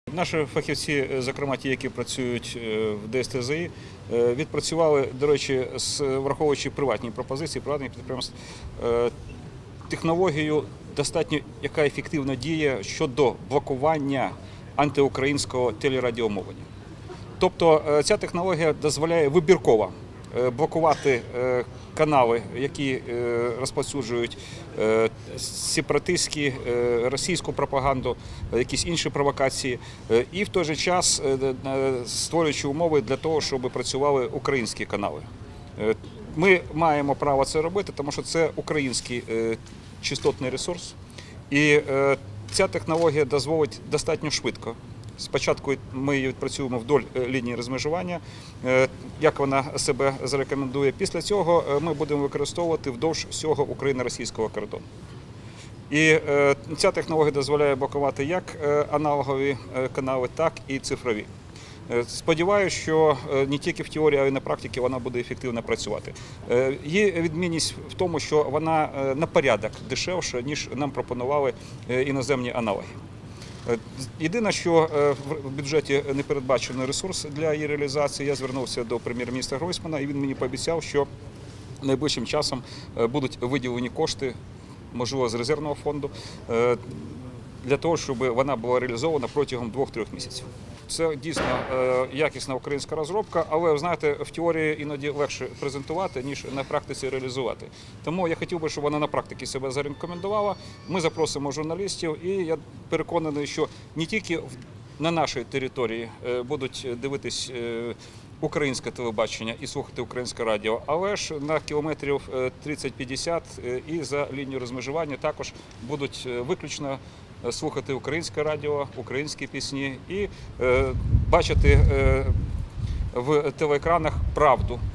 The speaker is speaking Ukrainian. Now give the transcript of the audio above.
Наші фахівці, зокрема ті, які працюють в ДСТЗІ, відпрацювали, до речі, враховуючи приватні пропозиції, приватних підприємств, технологію достатньо, яка ефективно діє щодо блокування антиукраїнського телерадіомовлення. Тобто ця технологія дозволяє вибірково блокувати канали, які розповсюджують сепаратистські, російську пропаганду, якісь інші провокації, і в той же час створюючи умови для того, щоб працювали українські канали. Ми маємо право це робити, тому що це український частотний ресурс, і ця технологія дозволить достатньо швидко. Спочатку ми її відпрацюємо вдоль лінії розмежування, як вона себе зарекомендує. Після цього ми будемо використовувати вдовж всього україно-російського кордону. І ця технологія дозволяє блокувати як аналогові канали, так і цифрові. Сподіваюся, що не тільки в теорії, а й на практиці вона буде ефективно працювати. Її відмінність в тому, що вона на порядок дешевша, ніж нам пропонували іноземні аналоги. Єдине, що в бюджеті не передбачений ресурс для її реалізації, я звернувся до прем'єр-міністра Гройсмана, і він мені пообіцяв, що найближчим часом будуть виділені кошти, можливо, з резервного фонду, для того, щоб вона була реалізована протягом 2-3 місяців. Це дійсно якісна українська розробка, але, знаєте, в теорії іноді легше презентувати, ніж на практиці реалізувати. Тому я хотів би, щоб вона на практиці себе зарекомендувала. Ми запросимо журналістів, і я переконаний, що не тільки на нашій території будуть дивитись українське телебачення і слухати українське радіо, але ж на кілометрів 30-50 і за лінією розмежування також будуть виключно слухати українське радіо, українські пісні і бачити в телеекранах правду.